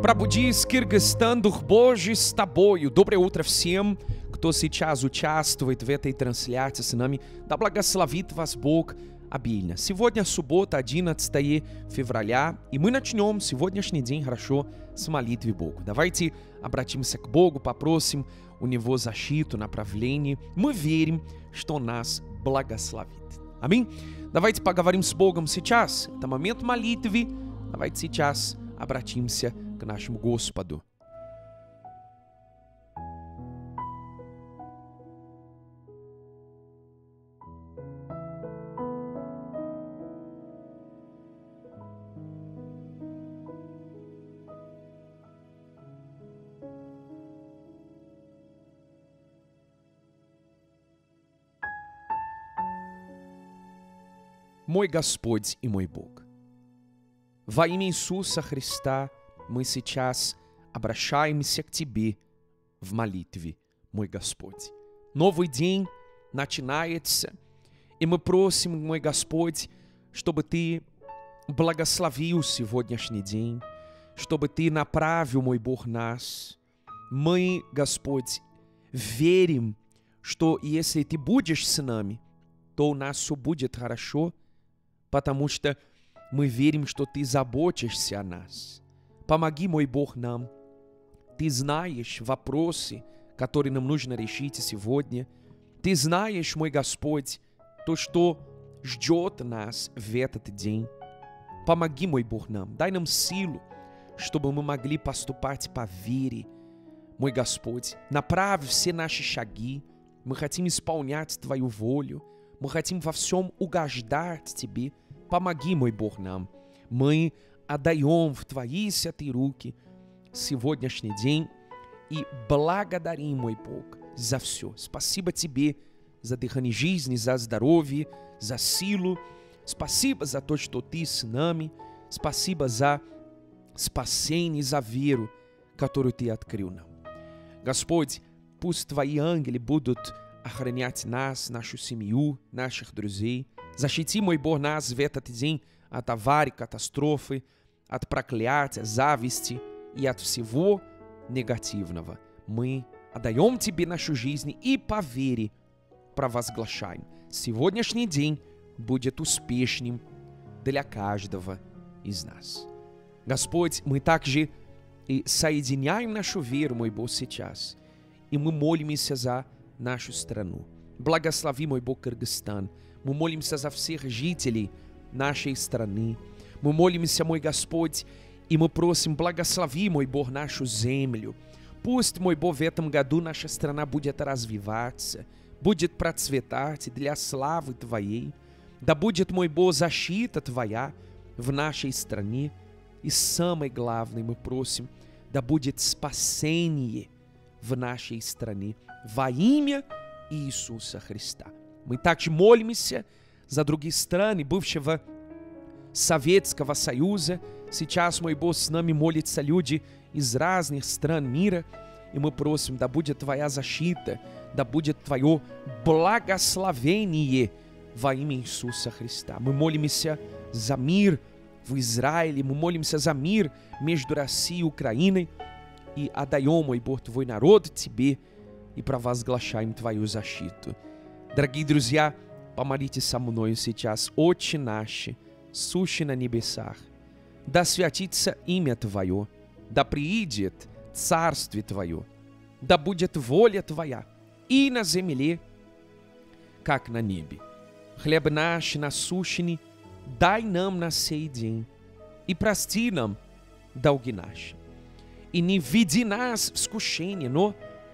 Пробудись, Кыргызстан, дух Божий с тобою. Доброе утро всем, кто сейчас участвует в этой трансляции с нами. Да благословит вас Бог обильно. Сегодня суббота, 11 февраля, и мы начнем сегодняшний день хорошо с молитвы Богу. Давайте обратимся к Богу, попросим у Него защиту, направление. Мы верим, что Он нас благословит. Аминь. Давайте поговорим с Богом сейчас. Это момент молитвы. Давайте сейчас обратимся к нашему Господу. Мой Господь и мой Бог, во имя Иисуса Христа мы сейчас обращаемся к Тебе в молитве, мой Господь. Новый день начинается, и мы просим, мой Господь, чтобы Ты благословил сегодняшний день, чтобы Ты направил, мой Бог, нас. Мы, Господь, верим, что если Ты будешь с нами, то у нас все будет хорошо, потому что мы верим, что Ты заботишься о нас. Помоги, мой Бог, нам. Ты знаешь вопросы, которые нам нужно решить сегодня. Ты знаешь, мой Господь, то, что ждет нас в этот день. Помоги, мой Бог, нам. Дай нам силу, чтобы мы могли поступать по вере. Мой Господь, направь все наши шаги. Мы хотим исполнять Твою волю. Мы хотим во всем угождать Тебе. Помоги, мой Бог, нам. Мы отдаем в Твои святые руки сегодняшний день и благодарим, мой Бог, за все. Спасибо Тебе за дыхание жизни, за здоровье, за силу. Спасибо за то, что Ты с нами. Спасибо за спасение, за веру, которую Ты открыл нам. Господь, пусть Твои ангелы будут охранять нас, нашу семью, наших друзей. Защити, мой Бог, нас в этот день от аварий, катастрофы, от проклятия, зависти и от всего негативного. Мы отдаем Тебе нашу жизнь и по вере провозглашаем. Сегодняшний день будет успешным для каждого из нас. Господь, мы также и соединяем нашу веру, мой Бог, сейчас. И мы молимся за нашу страну. Благослови, мой Бог, Кыргызстан. Мы молимся за всех жителей нашей страны. Мы молимся, мой Господь, и мы просим, благослови, мой Бог, нашу землю. Пусть, мой Бог, в этом году наша страна будет развиваться, будет процветать для славы Твоей. Да будет, мой Бог, защита Твоя в нашей стране. И самое главное, мы просим, да будет спасение в нашей стране во имя Иисуса Христа. Мы также молимся за другие страны бывшего Советского Союза. Сейчас, мой Бог, с нами молятся люди из разных стран мира. И мы просим, да будет Твоя защита, да будет Твое благословение во имя Иисуса Христа. Мы молимся за мир в Израиле. Мы молимся за мир между Россией и Украиной. И отдаем, мой Бог, Твой народ Тебе и провозглашаем Твою защиту. Дорогие друзья, помолитесь со мной сейчас. Отче наш, сущий на небесах, да святится имя Твое, да приидет царствие Твое, да будет воля Твоя и на земле, как на небе. Хлеб наш насущный дай нам на сей день, и прости нам долги наши. И не введи нас в искушение, но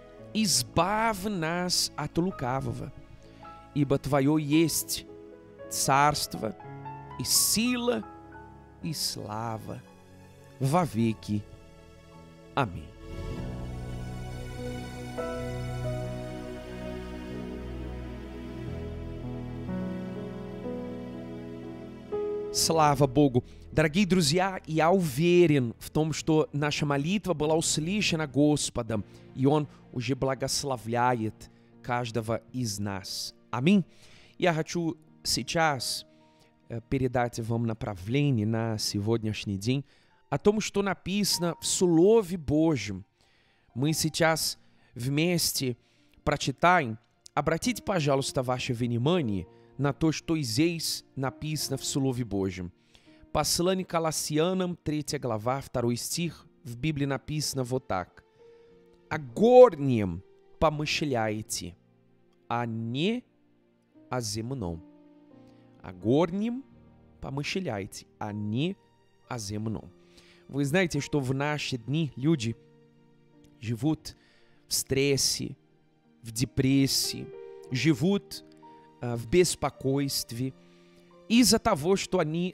избавь нас от лукавого. Ибо Твое есть царство и сила и слава во веки. Аминь. Слава Богу! Дорогие друзья, я уверен в том, что наша молитва была услышана Господом, и Он уже благословляет каждого из нас. Аминь. Я хочу сейчас передать вам направление на сегодняшний день, о том, что написано в Слове Божьем. Мы сейчас вместе прочитаем. Обратите, пожалуйста, ваше внимание на то, что здесь написано в Слове Божьем. Послание Колоссянам, 3 глава, 2 стих, в Библии написано вот так. «О горнем помышляете, а не о земном». О горнем помышляете, а не о земном. Вы знаете, что в наши дни люди живут в стрессе, в депрессии, живут в беспокойстве из-за того, что они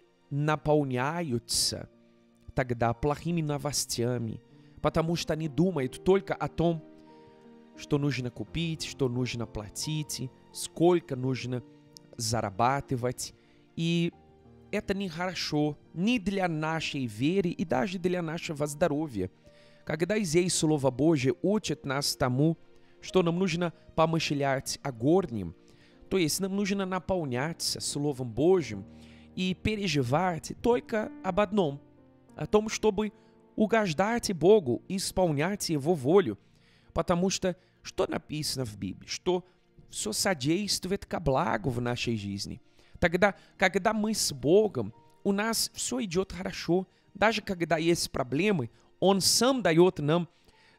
наполняются тогда плохими новостями, потому что они думают только о том, что нужно купить, что нужно платить, сколько нужно зарабатывать. И это нехорошо ни для нашей веры и даже для нашего здоровья. Когда здесь Слово Божье учит нас тому, что нам нужно помышлять о горнем, то есть нам нужно наполняться Словом Божьим и переживать только об одном, о том, чтобы угождать Богу и исполнять Его волю. Потому что написано в Библии? Что все содействует ко благу в нашей жизни. Тогда, когда мы с Богом, у нас все идет хорошо, даже когда есть проблемы, Он сам дает нам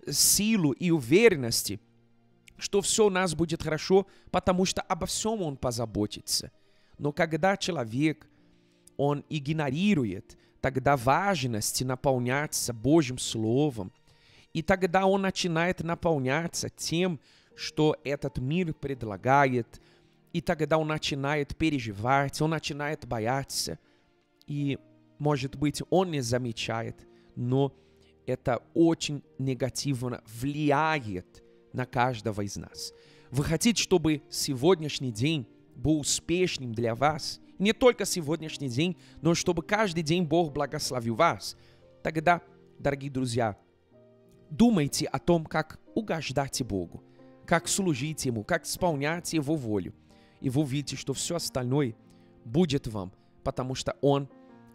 силу и уверенность, что все у нас будет хорошо, потому что обо всем Он позаботится. Но когда человек, он игнорирует тогда важность наполняться Божьим Словом, и тогда он начинает наполняться тем, что этот мир предлагает, и тогда он начинает переживать, он начинает бояться, и, может быть, он не замечает, но это очень негативно влияет на каждого из нас. Вы хотите, чтобы сегодняшний день был успешным для вас? Не только сегодняшний день, но чтобы каждый день Бог благословил вас. Тогда, дорогие друзья, думайте о том, как угождать Богу, как служить Ему, как исполнять Его волю. И вы увидите, что все остальное будет вам, потому что Он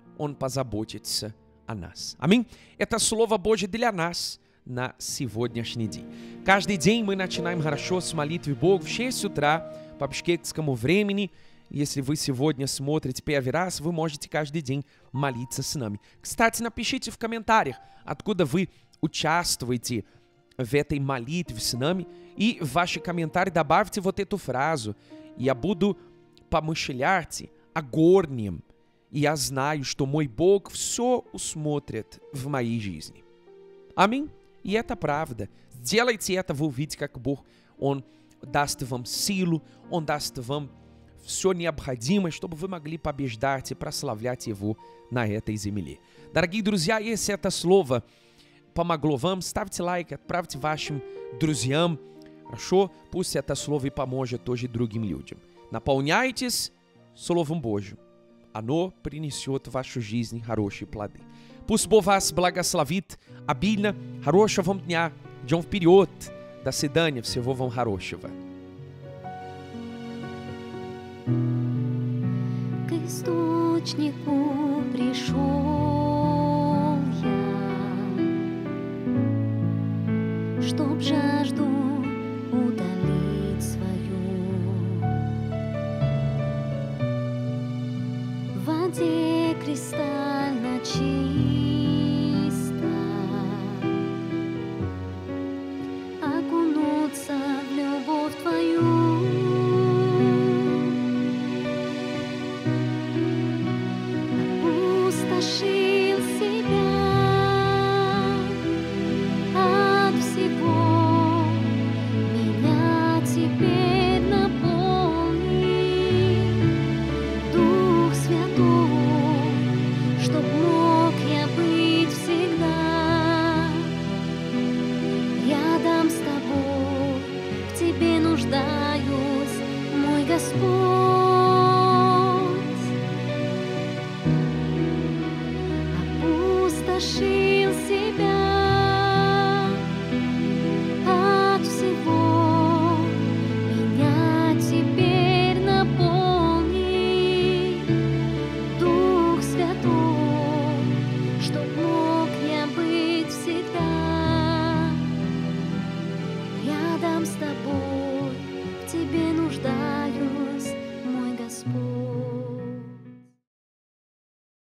позаботится о нас. Аминь. Это Слово Божье для нас на сегодняшний день. Каждый день мы начинаем хорошо с молитвы Богу в 6 утра по бишкекскому времени. Если вы сегодня смотрите первый раз, вы можете каждый день молиться с нами. Кстати, напишите в комментариях, откуда вы участвуете в этой молитве с нами. И в ваши комментарии добавьте вот эту фразу. Я буду помышлять о горнем. И я знаю, что мой Бог все усмотрит в моей жизни. Аминь. И это правда. Сделайте это, вы увидите, как Бог, Он даст вам силу, Он даст вам все необходимое, чтобы вы могли побеждать и прославлять Его на этой земле. Дорогие друзья, если это слово помогло вам, ставьте лайк, отправьте вашим друзьям. Хорошо? Пусть это слово и поможет тоже другим людям. Наполняйтесь Словом Божьим. Оно принесет в вашу жизнь хорошие плоды. Пусть Бог вас благословит обильно. Хорошего вам дня. Идем вперед. До свидания. Всего вам хорошего. К источнику пришел я, чтоб жажду утолить свою. В воде кристально чисто окунуться в любовь твою. Опустошил себя от всего, меня теперь наполни, Дух Святой, чтоб мог я быть всегда рядом с тобой, в тебе нуждаюсь, мой Господь. Опустошил себя от всего, меня теперь наполни, Дух Святой, чтоб мог рядом с тобой, в тебе нуждаюсь.